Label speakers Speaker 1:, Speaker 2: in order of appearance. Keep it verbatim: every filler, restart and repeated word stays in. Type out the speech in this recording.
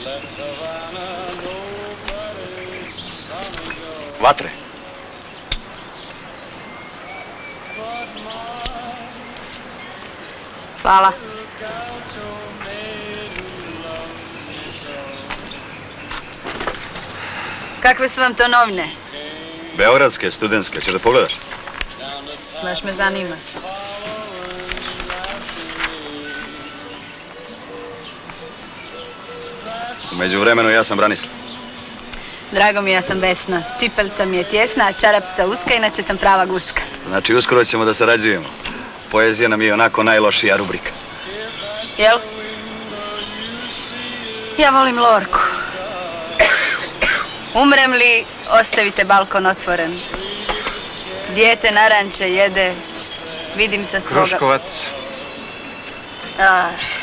Speaker 1: Vatre.
Speaker 2: Hvala. Kakve su vam to novine?
Speaker 1: Beogradske, studentske. Ćeš da pogledaš?
Speaker 2: Baš me zanima.
Speaker 1: U međuvremenu ja sam Branislav.
Speaker 2: Drago mi, ja sam Vesna. Cipelica mi je tjesna, a čarapica uska, inače sam prava guska.
Speaker 1: Znači, uskoro ćemo da sarađujemo. Poezija nam je onako najlošija rubrika.
Speaker 2: Jel? Ja volim Lorku. Umrem li, ostavite balkon otvoren. Dijete naranče jede, vidim sa svoga...
Speaker 3: Kruškovac.
Speaker 2: A...